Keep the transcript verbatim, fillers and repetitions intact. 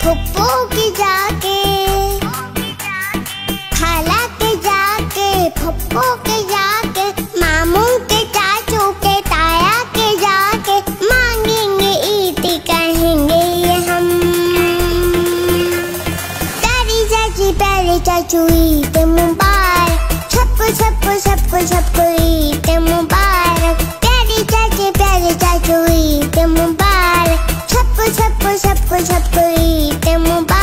फुप्पो के जाके, खाला के जाके, फुप्पो के जाके, मामू के, चाचू के, ताया के जाके मांगेंगे ईद, कहेंगे ये हम। प्यारी चाची प्यारे चाचू ईद मुबारक, सबको सबको सबको सबको ईद मुबारक। प्यारी चाची प्यारे चाचू ईद मुबारक, सबको सबको सबको सबको ईद मुबारक।